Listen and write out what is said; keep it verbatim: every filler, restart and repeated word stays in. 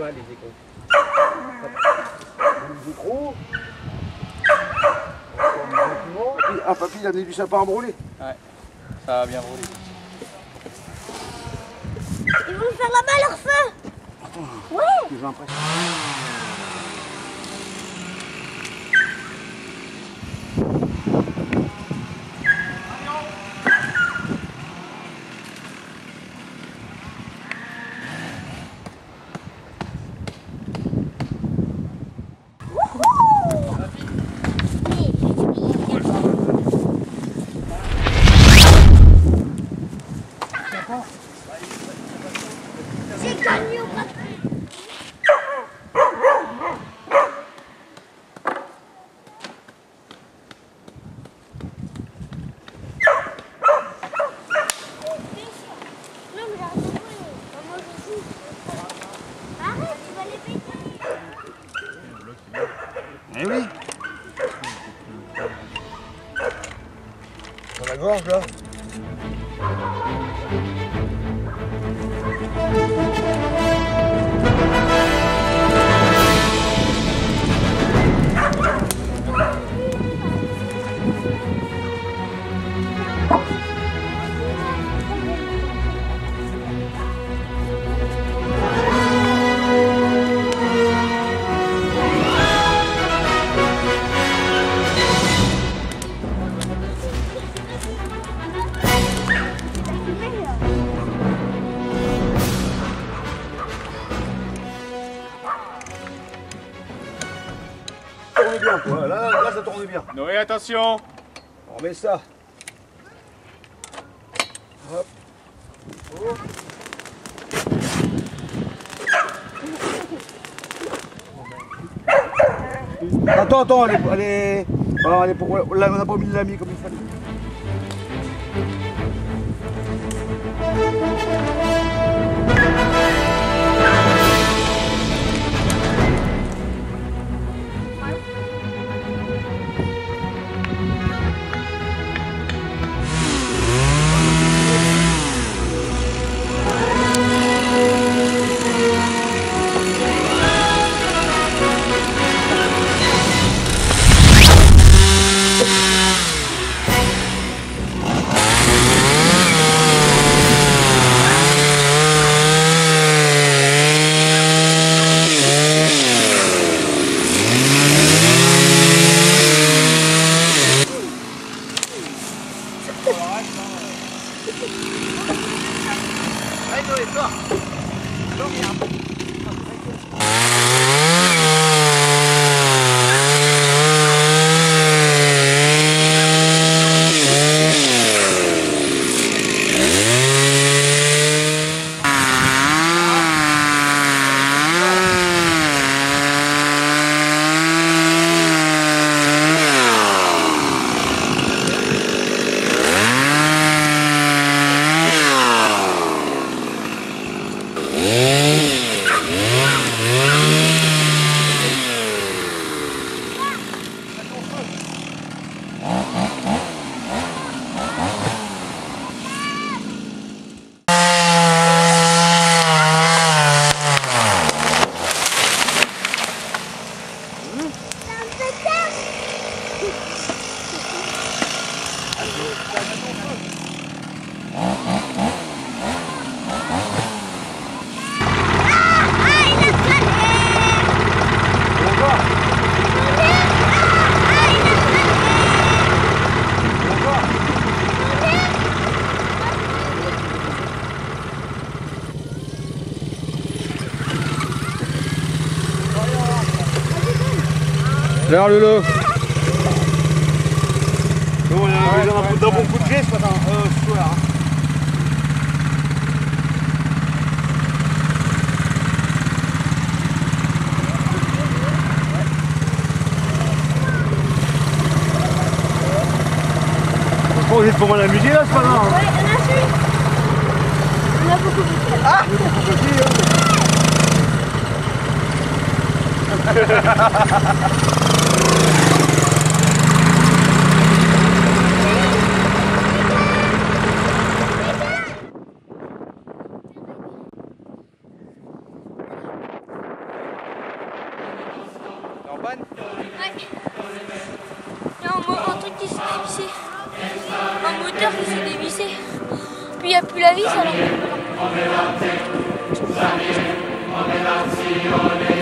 Voilà les écrous. Les écrous. Ah, papy, il a amené du sapin à brûler. Ouais, ça va bien brûler. Ils vont faire là-bas leur feu. Ouais. J'ai l'impression. J'ai gagné au bateau. Non mais arrête, moi je joue. Arrête, tu vas les péter. Eh oui. Dans la gorge là. Ça tourne bien quoi, là, là ça tourne bien. Noé, attention. On remet ça. Hop. Oh. Attends, attends, elle est, elle est, alors, elle est pour, on n'a pas mis de l'ami comme il fallait. Allez, Noé, sors. Sors, viens. Alors Lolo. On a besoin d'un bon coup de pied ce matin, euh, ce soir. Franchement, vous êtes pour moi l'amuser là ce matin. Hein. Ouais, il y en a celui. On a beaucoup de Ah, il y a beaucoup de pieds, panne? Ouais. Il y a un, mo- un truc qui s'est dévissé. Un moteur qui s'est dévissé. Puis il n'y a plus la vis alors.